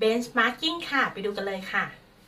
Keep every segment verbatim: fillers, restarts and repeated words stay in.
benchmarking ค่ะไปดูกันเลยค่ะ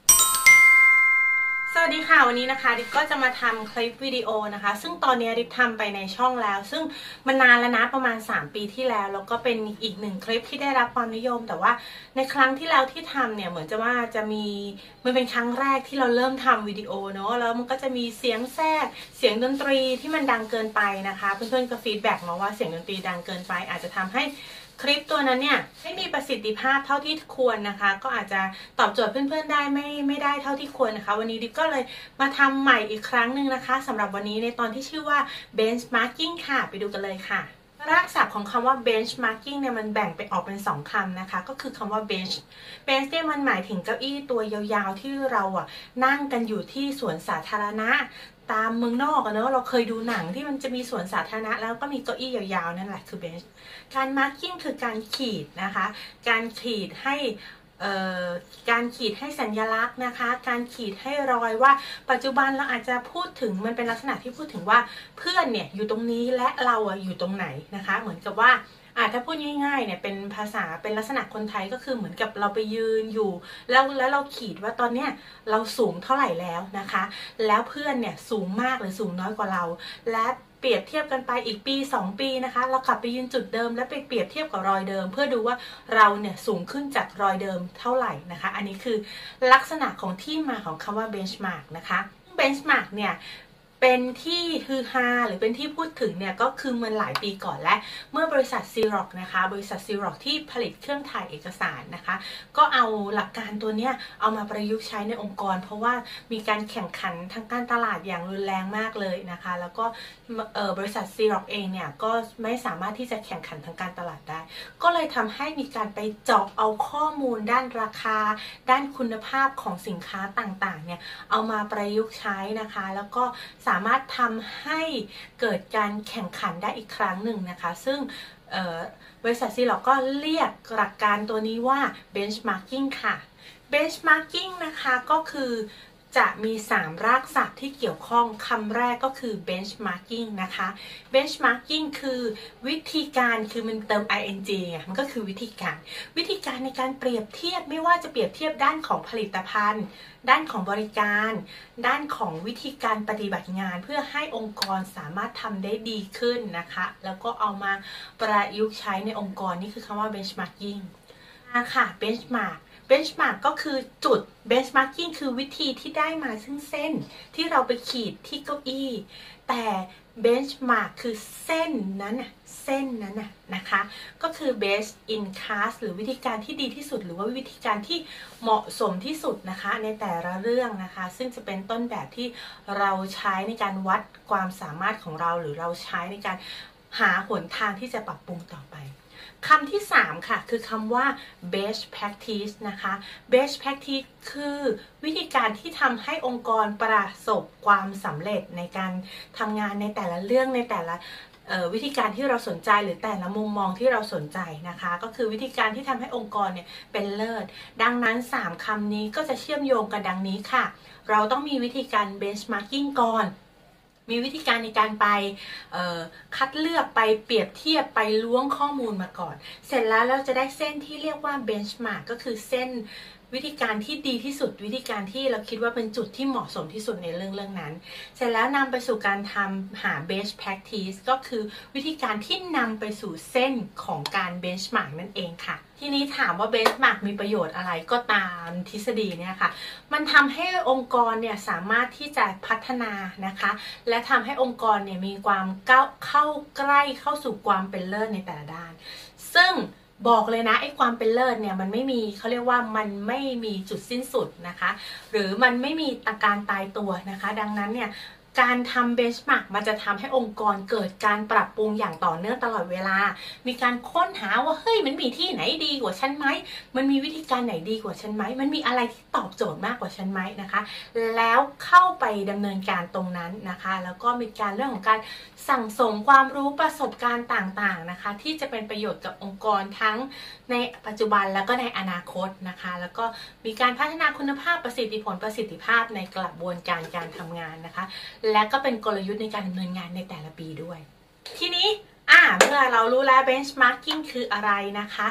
สวัสดีค่ะวันนี้นะคะดิบก็จะมาทำคลิปวิดีโอนะคะซึ่งตอนนี้ดิบทำไปในช่องแล้วซึ่งมันนานแล้วนะประมาณสามปีที่แล้วแล้วก็เป็นอีกหนึ่งคลิปที่ได้รับความนิยมแต่ว่าในครั้งที่แล้วที่ทำเนี่ยเหมือนจะว่าจะมีมันเป็นครั้งแรกที่เราเริ่มทำวิดีโอเนาะแล้วมันก็จะมีเสียงแทรกเสียงดนตรีที่มันดังเกินไปนะคะเพื่อนๆก็ฟีดแบ็กมาว่าเสียงดนตรีดังเกินไปอาจจะทำให้คลิปตัวนั้นเนี่ยไม่มีประสิทธิภาพเท่าที่ควรนะคะก็อาจจะตอบโจทย์เพื่อนๆได้ไม่ไม่ได้เท่าที่ควรนะคะวันนี้ดิบก็เลยมาทำใหม่อีกครั้งหนึ่งนะคะสำหรับวันนี้ในตอนที่ชื่อว่า benchmarking ค่ะไปดูกันเลยค่ะรากศัพท์ของคำว่า benchmarking เนี่ยมันแบ่งไปออกเป็นสองคำนะคะก็คือคำว่า bench bench เนี่ยมันหมายถึงเก้าอี้ตัวยาวๆที่เราอ่ะนั่งกันอยู่ที่สวนสาธารณะตามเมืองนอกอะเนอะเราเคยดูหนังที่มันจะมีสวนสาธารณะแล้วก็มีเก้าอี้ยาวๆนั่นแหละคือ bench การ marking คือการขีดนะคะการขีดให้การขีดให้สัญลักษณ์นะคะการขีดให้รอยว่าปัจจุบันเราอาจจะพูดถึงมันเป็นลักษณะที่พูดถึงว่าเพื่อนเนี่ยอยู่ตรงนี้และเราอะอยู่ตรงไหนนะคะเหมือนกับว่าอาจถ้าพูดง่ายๆเนี่ยเป็นภาษาเป็นลักษณะคนไทยก็คือเหมือนกับเราไปยืนอยู่แล้วแล้วเราขีดว่าตอนเนี้ยเราสูงเท่าไหร่แล้วนะคะแล้วเพื่อนเนี่ยสูงมากหรือสูงน้อยกว่าเราและเปรียบเทียบกันไปอีกปีสองปีนะคะเรากลับไปยืนจุดเดิมแล้วไปเปรียบเทียบกับรอยเดิมเพื่อดูว่าเราเนี่ยสูงขึ้นจากรอยเดิมเท่าไหร่นะคะอันนี้คือลักษณะของที่มาของคำว่า benchmark นะคะ benchmark เนี่ยเป็นที่ฮือฮาหรือเป็นที่พูดถึงเนี่ยก็คือมันหลายปีก่อนและเมื่อบริษัท Xerox นะคะบริษัท Xerox ที่ผลิตเครื่องถ่ายเอกสารนะคะก็เอาหลักการตัวเนี้ยเอามาประยุกต์ใช้ในองค์กรเพราะว่ามีการแข่งขันทางการตลาดอย่างรุนแรงมากเลยนะคะแล้วก็บริษัท Xerox เองเนี่ยก็ไม่สามารถที่จะแข่งขันทางการตลาดได้ก็เลยทำให้มีการไปเจาะเอาข้อมูลด้านราคาด้านคุณภาพของสินค้าต่างๆเนี่ยเอามาประยุกต์ใช้นะคะแล้วก็สามารถทำให้เกิดการแข่งขันได้อีกครั้งหนึ่งนะคะซึ่งบริษัทซีล็อกก็เรียกหลักการตัวนี้ว่า benchmarking ค่ะ benchmarking นะคะก็คือจะมีสามรากศัพท์ที่เกี่ยวข้องคำแรกก็คือ benchmarking นะคะ benchmarking คือวิธีการคือมันเติม ing ไงมันก็คือวิธีการวิธีการในการเปรียบเทียบไม่ว่าจะเปรียบเทียบด้านของผลิตภัณฑ์ด้านของบริการด้านของวิธีการปฏิบัติงานเพื่อให้องค์กรสามารถทำได้ดีขึ้นนะคะแล้วก็เอามาประยุกต์ใช้ในองค์กรนี่คือคำว่า benchmarking ค่ะ benchmark benchmark ก็คือจุด benchmarking คือวิธีที่ได้มาซึ่งเส้นที่เราไปขีดที่เก้าอี้แต่ benchmark คือเส้นนั้นน่ะเส้นนั้นน่ะนะคะก็คือ best in class หรือวิธีการที่ดีที่สุดหรือว่าวิธีการที่เหมาะสมที่สุดนะคะในแต่ละเรื่องนะคะซึ่งจะเป็นต้นแบบที่เราใช้ในการวัดความสามารถของเราหรือเราใช้ในการหาหนทางที่จะปรับปรุงต่อไปคำที่สามค่ะคือคำว่า best practice นะคะ best practice คือวิธีการที่ทำให้องค์กรประสบความสำเร็จในการทำงานในแต่ละเรื่องในแต่ละวิธีการที่เราสนใจหรือแต่ละมุมมองที่เราสนใจนะคะก็คือวิธีการที่ทำให้องค์กรเนี่ยเป็นเลิศดังนั้นสามคำนี้ก็จะเชื่อมโยงกันดังนี้ค่ะเราต้องมีวิธีการ benchmarking ก่อนมีวิธีการในการไปคัดเลือกไปเปรียบเทียบไปล้วงข้อมูลมาก่อนเสร็จแล้วเราจะได้เส้นที่เรียกว่า benchmark ก็คือเส้นวิธีการที่ดีที่สุดวิธีการที่เราคิดว่าเป็นจุดที่เหมาะสมที่สุดในเรื่องเรื่องนั้นเสร็จแล้วนำไปสู่การทำหา best practice ก็คือวิธีการที่นำไปสู่เส้นของการ benchmark นั่นเองค่ะทีนี้ถามว่า benchmark มีประโยชน์อะไรก็ตามทฤษฎีเนี่ยค่ะมันทำให้องค์กรเนี่ยสามารถที่จะพัฒนานะคะและทำให้องค์กรเนี่ยมีความก้าวเข้าใกล้เข้าสู่ความเป็นเลิศในแต่ละด้านซึ่งบอกเลยนะไอ้ความเป็นเลิศเนี่ยมันไม่มีเขาเรียกว่ามันไม่มีจุดสิ้นสุดนะคะหรือมันไม่มีอาการตายตัวนะคะดังนั้นเนี่ยการทำเบนช์มาร์กมันจะทำให้องค์กรเกิดการปรับปรุงอย่างต่อเนื่องตลอดเวลามีการค้นหาว่าเฮ้ยมันมีที่ไหนดีกว่าฉันไหมมันมีวิธีการไหนดีกว่าฉันไหมมันมีอะไรที่ตอบโจทย์มากกว่าฉันไหมนะคะแล้วเข้าไปดำเนินการตรงนั้นนะคะแล้วก็มีการเรื่องของการสั่งสมความรู้ประสบการณ์ต่างๆนะคะที่จะเป็นประโยชน์กับองค์กรทั้งในปัจจุบันแล้วก็ในอนาคตนะคะแล้วก็มีการพัฒนาคุณภาพประสิทธิผลประสิทธิภาพในกระบวนการการทำงานนะคะและก็เป็นกลยุทธ์ในการดำเนินงานในแต่ละปีด้วยทีนี้อ่าเมื่อเรารู้แล้ว benchmarking คืออะไรนะคะ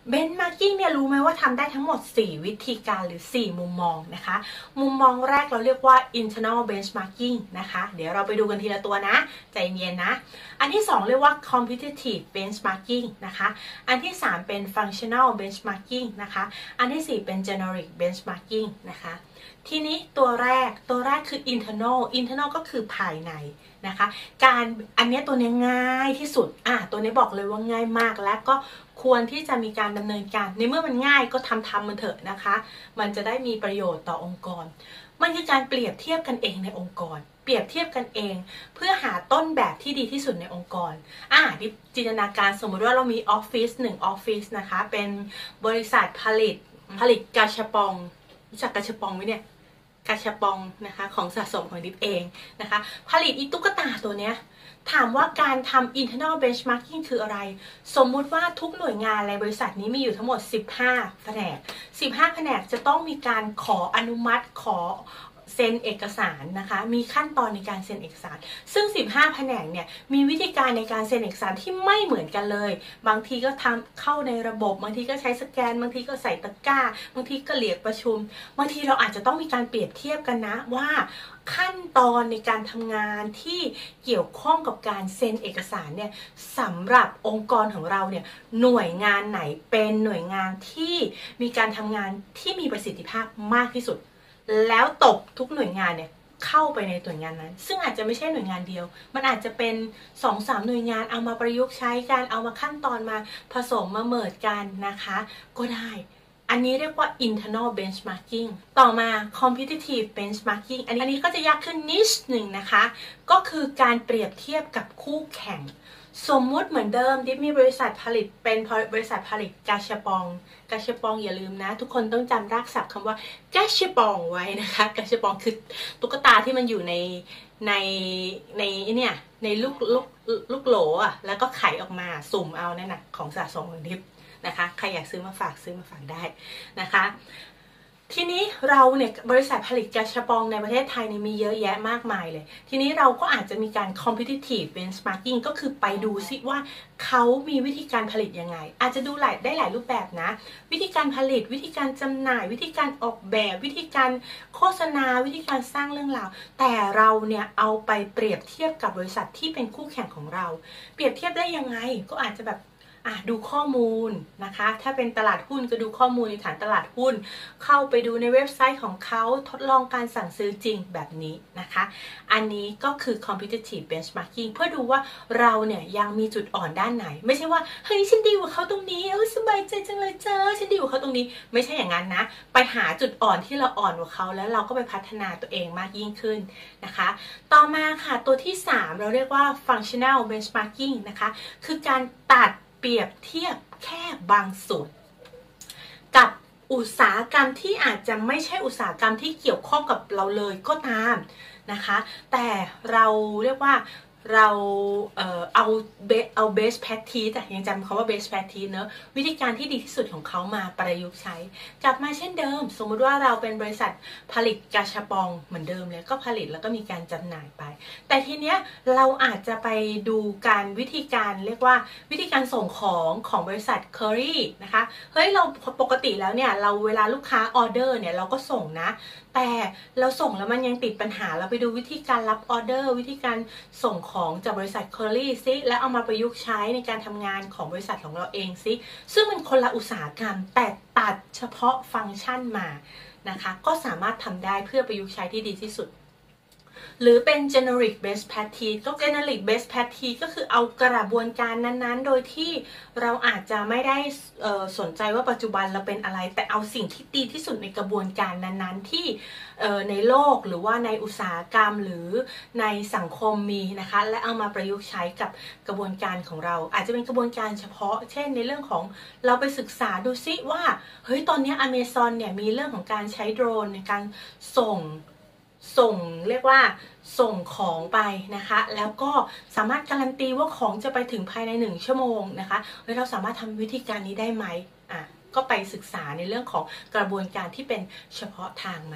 เบนช์มาร์กิ้งเนี่ยรู้ไหมว่าทำได้ทั้งหมดสี่วิธีการหรือสี่มุมมองนะคะมุมมองแรกเราเรียกว่า internal benchmarking นะคะเดี๋ยวเราไปดูกันทีละตัวนะใจเย็นนะอันที่สองเรียกว่า competitive benchmarking นะคะอันที่สามเป็น functional benchmarking นะคะอันที่สี่เป็น generic benchmarking นะคะทีนี้ตัวแรกตัวแรกคือ internal internal ก็คือภายในนะคะการอันนี้ตัวนี้ง่ายที่สุดอ่ะตัวนี้บอกเลยว่าง่ายมากและก็ควรที่จะมีการดำเนินการในเมื่อมันง่ายก็ทำทำมันเถอะนะคะมันจะได้มีประโยชน์ต่อองค์กรมันคือการเปรียบเทียบกันเองในองค์กรเปรียบเทียบกันเองเพื่อหาต้นแบบที่ดีที่สุดในองค์กรอ่ะจินตนาการสมมุติว่าเรามีออฟฟิศหนึ่งออฟฟิศนะคะเป็นบริษัทผลิตผลิตกาชาปองรู้จักกาชาปองไหมเนี่ยกาชาปองนะคะของสะสมของดิฟเองนะคะผลิตอีตุ๊กตาตัวเนี้ยถามว่าการทำ internal benchmarking คืออะไรสมมุติว่าทุกหน่วยงานในบริษัทนี้มีอยู่ทั้งหมดสิบห้าแผนกสิบห้าแผนกจะต้องมีการขออนุมัติขอเซ็นเอกสารนะคะมีขั้นตอนในการเซ็นเอกสารซึ่งสิบห้าแผนกเนี่ยมีวิธีการในการเซ็นเอกสารที่ไม่เหมือนกันเลยบางทีก็ทำเข้าในระบบบางทีก็ใช้สแกนบางทีก็ใส่ตะกร้าบางทีก็เรียกประชุมบางทีเราอาจจะต้องมีการเปรียบเทียบกันนะว่าขั้นตอนในการทำงานที่เกี่ยวข้องกับการเซ็นเอกสารเนี่ยสำหรับองค์กรของเราเนี่ยหน่วยงานไหนเป็นหน่วยงานที่มีการทำงานที่มีประสิทธิภาพมากที่สุดแล้วตบทุกหน่วยงานเนี่ยเข้าไปในหน่วยงานนั้นซึ่งอาจจะไม่ใช่หน่วยงานเดียวมันอาจจะเป็น สองถึงสาม หน่วยงานเอามาประยุกต์ใช้กันเอามาขั้นตอนมาผสมมาเมิร์จกันนะคะก็ได้อันนี้เรียกว่า internal benchmarking ต่อมา competitive benchmarking อันนี้อันนี้ก็จะยากขึ้นนิดหนึ่งนะคะก็คือการเปรียบเทียบกับคู่แข่งสมมุติเหมือนเดิมดิฟมีบริษัทผลิตเป็นบริษัทผลิตกาชาปองกาชาปองอย่าลืมนะทุกคนต้องจำรากศัพท์คำว่ากาชาปองไว้นะคะกาชาปองคือตุ๊กตาที่มันอยู่ในในในเนี่ยในลูกลูกลูกโหลอ่ะแล้วก็ไขออกมาสุ่มเอานั่นน่ะของสะสมของดิฟนะคะใครอยากซื้อมาฝากซื้อมาฝากได้นะคะทีนี้เราเนี่ยบริษัทผลิตกาชาปองในประเทศไทยเนี่ยมีเยอะแยะมากมายเลยทีนี้เราก็อาจจะมีการ competitive benchmarking ก็คือไปดูซิว่าเขามีวิธีการผลิตยังไงอาจจะดูหลายได้หลายรูปแบบนะวิธีการผลิตวิธีการจำหน่ายวิธีการออกแบบวิธีการโฆษณาวิธีการสร้างเรื่องราวแต่เราเนี่ยเอาไปเปรียบเทียบกับบริษัทที่เป็นคู่แข่งของเราเปรียบเทียบได้ยังไงก็อาจจะแบบอ่ะดูข้อมูลนะคะถ้าเป็นตลาดหุ้นก็ดูข้อมูลในฐานตลาดหุ้นเข้าไปดูในเว็บไซต์ของเขาทดลองการสั่งซื้อจริงแบบนี้นะคะอันนี้ก็คือ competitive benchmarking เพื่อดูว่าเราเนี่ยยังมีจุดอ่อนด้านไหนไม่ใช่ว่าเฮ้ยฉันดีกว่าเขาตรงนี้เออสบายใจจังเลยเจ้าฉันดีกว่าเขาตรงนี้ไม่ใช่อย่างนั้นนะไปหาจุดอ่อนที่เราอ่อนกว่าเขาแล้วเราก็ไปพัฒนาตัวเองมากยิ่งขึ้นนะคะต่อมาค่ะตัวที่สามเราเรียกว่า functional benchmarking นะคะคือการตัดเปรียบเทียบแค่บางส่วนกับอุตสาหกรรมที่อาจจะไม่ใช่อุตสาหกรรมที่เกี่ยวข้องกับเราเลยก็ตามนะคะแต่เราเรียกว่าเราเอ่อเอาเบสเอา best practice อะยังจำคำว่า best practice เนอะวิธีการที่ดีที่สุดของเขามาประยุกต์ใช้กลับมาเช่นเดิมสมมุติว่าเราเป็นบริษัทผลิตกาชาปองเหมือนเดิมเลยก็ผลิตแล้วก็มีการจำหน่ายไปแต่ทีเนี้ยเราอาจจะไปดูการวิธีการเรียกว่าวิธีการส่งของของบริษัท Curry นะคะเฮ้ยเราปกติแล้วเนี่ยเราเวลาลูกค้าออเดอร์เนี่ยเราก็ส่งนะแต่เราส่งแล้วมันยังติดปัญหาเราไปดูวิธีการรับออเดอร์วิธีการส่งของจากบริษัท Curry ซิแล้วเอามาประยุกต์ใช้ในการทำงานของบริษัทของเราเองซิซึ่งมันคนละอุตสาหกรรมแต่ตัดเฉพาะฟังก์ชันมานะคะก็สามารถทำได้เพื่อประยุกต์ใช้ที่ดีที่สุดหรือเป็น generic best practice ก็ generic best practice ก็คือเอากระบวนการนั้นๆโดยที่เราอาจจะไม่ได้สนใจว่าปัจจุบันเราเป็นอะไรแต่เอาสิ่งที่ดีที่สุดในกระบวนการนั้นๆที่ในโลกหรือว่าในอุตสาหกรรมหรือในสังคมมีนะคะและเอามาประยุกต์ใช้กับกระบวนการของเราอาจจะเป็นกระบวนการเฉพาะเช่นในเรื่องของเราไปศึกษาดูซิว่าเฮ้ยตอนนี้ Amazon เนี่ยมีเรื่องของการใช้โดรนในการส่งส่งเรียกว่าส่งของไปนะคะแล้วก็สามารถการันตีว่าของจะไปถึงภายในหนึ่งชั่วโมงนะคะแล้วเราสามารถทำวิธีการนี้ได้ไหมอ่ะก็ไปศึกษาในเรื่องของกระบวนการที่เป็นเฉพาะทางมา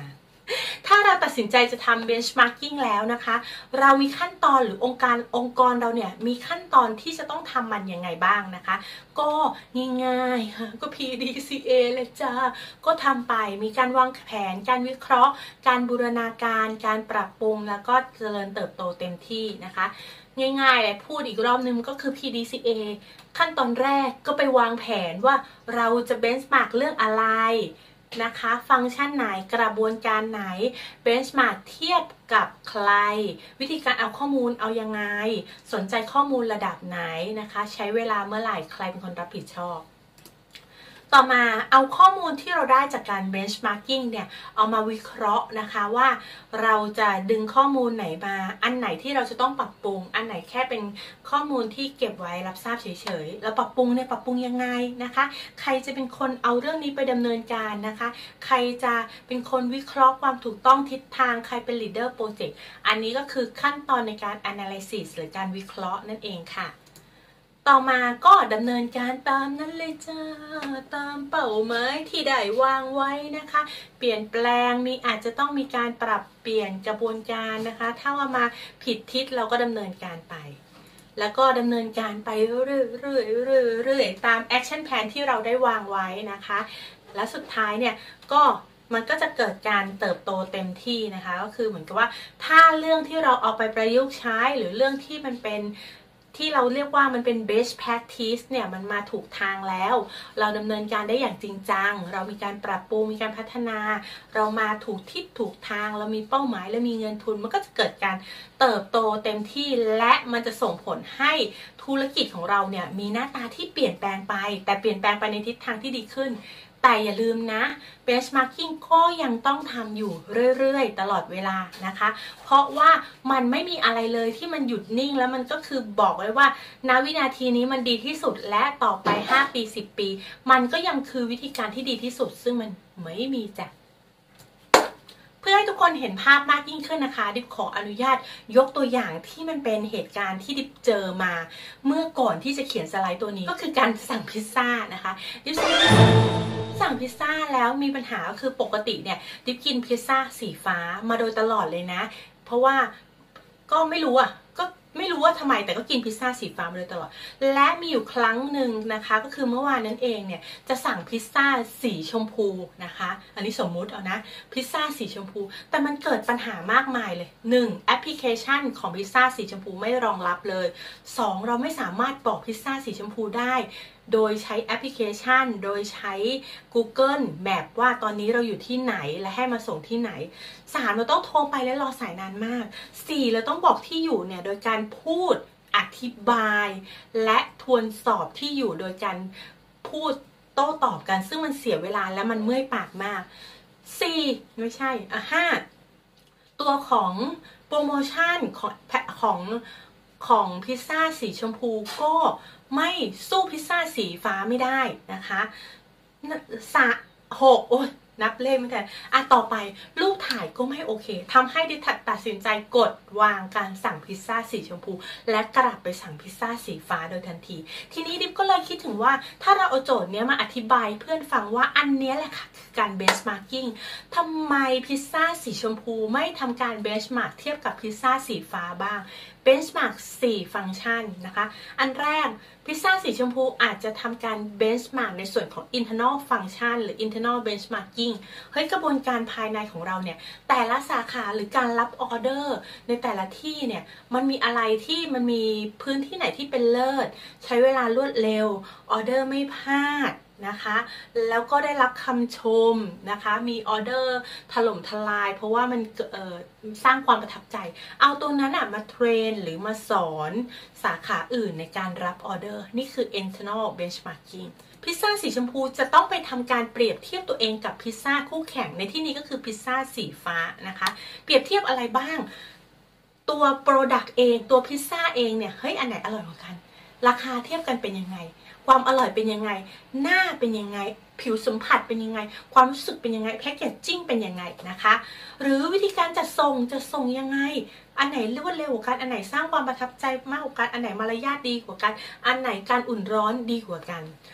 ถ้าเราตัดสินใจจะทำ benchmarking แล้วนะคะเรามีขั้นตอนหรือองค์การองค์กรเราเนี่ยมีขั้นตอนที่จะต้องทำมันยังไงบ้างนะคะก็ง่ายๆค่ะก็ พี ดี ซี เอ เลยจ้าก็ทำไปมีการวางแผนการวิเคราะห์การบูรณาการการปรับปรุงแล้วก็เจริญเติบโตเต็มที่นะคะง่ายๆเลยพูดอีกรอบนึงก็คือ พี ดี ซี เอ ขั้นตอนแรกก็ไปวางแผนว่าเราจะ benchmark เรื่องอะไรนะคะฟังก์ชันไหนกระบวนการไหน benchmark เทียบกับใครวิธีการเอาข้อมูลเอายังไงสนใจข้อมูลระดับไหนนะคะใช้เวลาเมื่อไหร่ใครเป็นคนรับผิดชอบต่อมาเอาข้อมูลที่เราได้จากการ benchmarking เนี่ยเอามาวิเคราะห์นะคะว่าเราจะดึงข้อมูลไหนมาอันไหนที่เราจะต้องปรับปรุงอันไหนแค่เป็นข้อมูลที่เก็บไว้รับทราบเฉยๆแล้วปรับปรุงเนี่ยปรับปรุงยังไงนะคะใครจะเป็นคนเอาเรื่องนี้ไปดำเนินการนะคะใครจะเป็นคนวิเคราะห์ความถูกต้องทิศทางใครเป็น leader project อันนี้ก็คือขั้นตอนในการ analysis หรือการวิเคราะห์นั่นเองค่ะต่อมาก็ดำเนินการตามนั้นเลยจ้าตามเป้าหมายที่ได้วางไว้นะคะเปลี่ยนแปลงมีอาจจะต้องมีการปรับเปลี่ยนกระบวนการนะคะถ้าว่ามาผิดทิศเราก็ดำเนินการไปแล้วก็ดำเนินการไปเรื่อยๆเรื่อยๆตาม action plan ที่เราได้วางไว้นะคะและสุดท้ายเนี่ยก็มันก็จะเกิดการเติบโตเต็มที่นะคะก็คือเหมือนกับว่าถ้าเรื่องที่เราเอาไปประยุกต์ใช้หรือเรื่องที่มันเป็นที่เราเรียกว่ามันเป็น best practice เนี่ยมันมาถูกทางแล้วเราดำเนินการได้อย่างจริงจังเรามีการปรับปรุงมีการพัฒนาเรามาถูกทิศถูกทางเรามีเป้าหมายและมีเงินทุนมันก็จะเกิดการเติบโตเต็มที่และมันจะส่งผลให้ธุรกิจของเราเนี่ยมีหน้าตาที่เปลี่ยนแปลงไปแต่เปลี่ยนแปลงไปในทิศทางที่ดีขึ้นแต่อย่าลืมนะ benchmarking ก็ยังต้องทำอยู่เรื่อยๆตลอดเวลานะคะเพราะว่ามันไม่มีอะไรเลยที่มันหยุดนิ่งแล้วมันก็คือบอกไว้ว่าณวินาทีนี้มันดีที่สุดและต่อไปห้าปีสิบปีมันก็ยังคือวิธีการที่ดีที่สุดซึ่งมันไม่มีจ้ะเพื่อให้ทุกคนเห็นภาพมากยิ่งขึ้นนะคะดิบขออนุญาตยกตัวอย่างที่มันเป็นเหตุการณ์ที่ดิบเจอมาเมื่อก่อนที่จะเขียนสไลด์ตัวนี้ก็คือการสั่งพิซซ่านะคะดิบสั่งพิซซ่าแล้วมีปัญหาก็คือปกติเนี่ยดิบกินพิซซ่าสีฟ้ามาโดยตลอดเลยนะเพราะว่าก็ไม่รู้อ่ะก็ไม่รู้ว่าทำไมแต่ก็กินพิซซ่าสีฟ้ามาโดยตลอดและมีอยู่ครั้งหนึ่งนะคะก็คือเมื่อวานนั้นเองเนี่ยจะสั่งพิซซ่าสีชมพูนะคะอันนี้สมมุติเอานะพิซซ่าสีชมพูแต่มันเกิดปัญหามากมายเลยหนึ่งแอปพลิเคชันของพิซซ่าสีชมพูไม่รองรับเลยสองเราไม่สามารถบอกพิซซ่าสีชมพูได้โดยใช้แอปพลิเคชันโดยใช้ Google Map ว่าตอนนี้เราอยู่ที่ไหนและให้มาส่งที่ไหนสามเราต้องโทรไปและรอสายนานมากสี่เราต้องบอกที่อยู่เนี่ยโดยการพูดอธิบายและทวนสอบที่อยู่โดยการพูดโต้ตอบกันซึ่งมันเสียเวลาและมันเมื่อยปากมากสี่ไม่ใช่อ่ะห้าตัวของโปรโมชั่นของของของพิซซ่าสีชมพูก็ไม่สู้พิซซ่าสีฟ้าไม่ได้นะคะสะหกโอ้ยนับเลขไม่ทันอ่ะต่อไปรูปถ่ายก็ไม่โอเคทำให้ดิฉันตัดสินใจกดวางการสั่งพิซซ่าสีชมพูและกลับไปสั่งพิซซ่าสีฟ้าโดยทันทีทีนี้ดิบก็เลยคิดถึงว่าถ้าเราเอาโจทย์เนี้ยมาอธิบายเพื่อนฟังว่าอันเนี้ยแหละค่ะคือการ benchmarking ทำไมพิซซ่าสีชมพูไม่ทำการ benchmark เทียบกับพิซซ่าสีฟ้าบ้าง benchmark สี่ฟังก์ชันนะคะอันแรกพิซซ่าสีชมพูอาจจะทำการ benchmark ในส่วนของ internal function หรือ internal benchmarking เฮ้ยกระบวนการภายในของเราเนี่ยแต่ละสาขาหรือการรับออเดอร์ในแต่ละที่เนี่ยมันมีอะไรที่มันมีพื้นที่ไหนที่เป็นเลิศใช้เวลารวดเร็วออเดอร์ไม่พลาดนะคะแล้วก็ได้รับคำชมนะคะมีออเดอร์ถล่มทลายเพราะว่ามันเอ่อสร้างความประทับใจเอาตรงนั้นอ่ะมาเทรนหรือมาสอนสาขาอื่นในการรับออเดอร์นี่คือ internal benchmarking พิซซ่าสีชมพูจะต้องไปทำการเปรียบเทียบตัวเองกับพิซซ่าคู่แข่งในที่นี้ก็คือพิซซ่าสีฟ้านะคะเปรียบเทียบอะไรบ้างตัว product เองตัวพิซซ่าเองเนี่ยเฮ้ยอันไหนอร่อยกว่ากันราคาเทียบกันเป็นยังไงความอร่อยเป็นยังไงหน้าเป็นยังไงผิวสัมผัสเป็นยังไงความรู้สึกเป็นยังไงแพคเกจจิ้งเป็นยังไงนะคะหรือวิธีการจัดส่งจะส่งยังไงอันไหนรวดเร็วกว่ากันอันไหนสร้างความประทับใจมากกว่ากันอันไหนมารยาทดีกว่ากันอันไหนการอุ่นร้อนดีกว่ากัน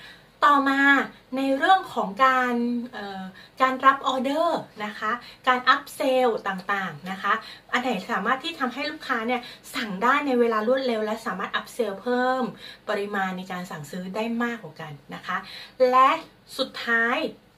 ต่อมาในเรื่องของการการรับออเดอร์นะคะการอัพเซลต่างๆนะคะอันไหนสามารถที่ทำให้ลูกค้าเนี่ยสั่งได้ในเวลารวดเร็วและสามารถอัพเซลเพิ่มปริมาณในการสั่งซื้อได้มากกว่ากันนะคะและสุดท้าย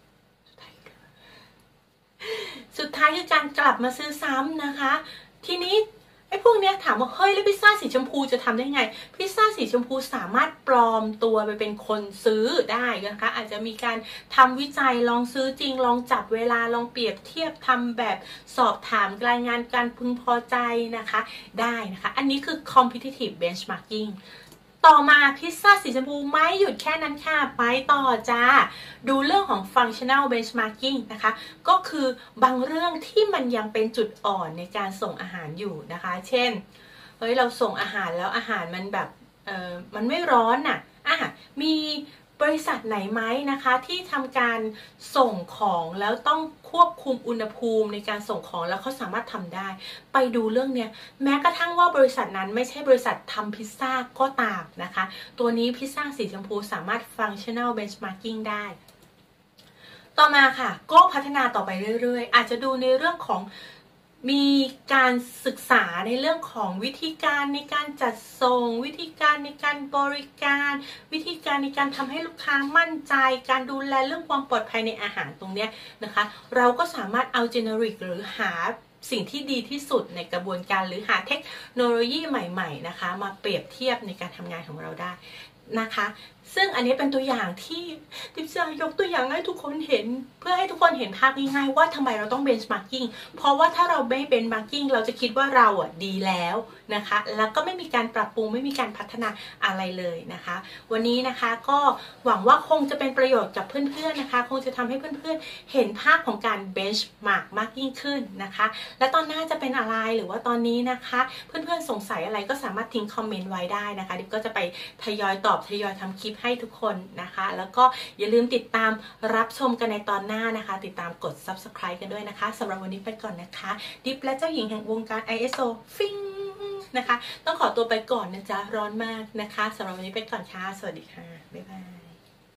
สุดท้ายคือการกลับมาซื้อซ้ำนะคะทีนี้ไอ้พวกเนี้ยถามว่าเฮ้ยแล้วพิซซ่าสีชมพูจะทำได้ไงพิซซ่าสีชมพูสามารถปลอมตัวไปเป็นคนซื้อได้นะคะอาจจะมีการทำวิจัยลองซื้อจริงลองจับเวลาลองเปรียบเทียบทำแบบสอบถามรายงานการพึงพอใจนะคะได้นะคะอันนี้คือ competitive benchmarkingต่อมาพิซซ่าสีชมพูไม่หยุดแค่นั้นค่ะไปต่อจ้าดูเรื่องของ functional benchmarking นะคะก็คือบางเรื่องที่มันยังเป็นจุดอ่อนในการส่งอาหารอยู่นะคะเช่นเฮ้ยเราส่งอาหารแล้วอาหารมันแบบเออมันไม่ร้อนน่ะอ่ะมีบริษัทไหนไหมนะคะที่ทำการส่งของแล้วต้องควบคุมอุณหภูมิในการส่งของแล้วเขาสามารถทำได้ไปดูเรื่องเนี้ยแม้กระทั่งว่าบริษัทนั้นไม่ใช่บริษัททำพิซซ่าก็ตามนะคะตัวนี้พิซซ่าสีชมพูสามารถ functional benchmarking ได้ต่อมาค่ะก็พัฒนาต่อไปเรื่อยๆอาจจะดูในเรื่องของมีการศึกษาในเรื่องของวิธีการในการจัดส่งวิธีการในการบริการวิธีการในการทำให้ลูกค้ามั่นใจการดูแลเรื่องความปลอดภัยในอาหารตรงนี้นะคะเราก็สามารถเอา generic หรือหาสิ่งที่ดีที่สุดในกระบวนการหรือหาเทคโนโลยีใหม่ๆนะคะมาเปรียบเทียบในการทำงานของเราได้นะคะซึ่งอันนี้เป็นตัวอย่างที่ทิพย์จะยกตัวอย่างให้ทุกคนเห็นเพื่อให้ทุกคนเห็นภาพง่ายๆว่าทำไมเราต้อง benchmarking เพราะว่าถ้าเราไม่ benchmarking เราจะคิดว่าเราอ่ะดีแล้วนะคะแล้วก็ไม่มีการปรับปรุงไม่มีการพัฒนาอะไรเลยนะคะวันนี้นะคะก็หวังว่าคงจะเป็นประโยชน์กับเพื่อนๆนะคะคงจะทำให้เพื่อนๆเห็นภาพของการ benchmark มากยิ่งขึ้นนะคะและตอนหน้าจะเป็นอะไรหรือว่าตอนนี้นะคะเพื่อนๆสงสัยอะไรก็สามารถทิ้งคอมเมนต์ไว้ได้นะคะดิบก็จะไปทยอยตอบทยอยทำคลิปให้ทุกคนนะคะแล้วก็อย่าลืมติดตามรับชมกันในตอนหน้านะคะติดตามกด ซับสไครบ์ กันด้วยนะคะสำหรับวันนี้ไปก่อนนะคะดิบและเจ้าหญิงแห่งวงการ ไอ เอส โอ ฟิงนะคะต้องขอตัวไปก่อนนะจ๊ะร้อนมากนะคะสำหรับวันนี้ไปก่อนค่ะสวัสดีค่ะบ๊ายบาย